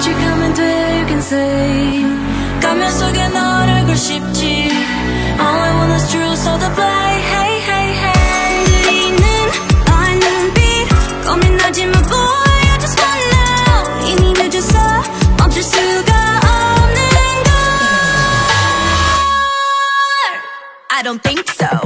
솔직하면 돼, you can say. 가면 속에 너를 걸 싶지. All I want is true, so the play. Hey, hey, hey. 들리는 나의 눈빛 고민하지 마, boy. I just wanna know. 이미 늦어서 멈출 수가 없는 걸. I don't think so.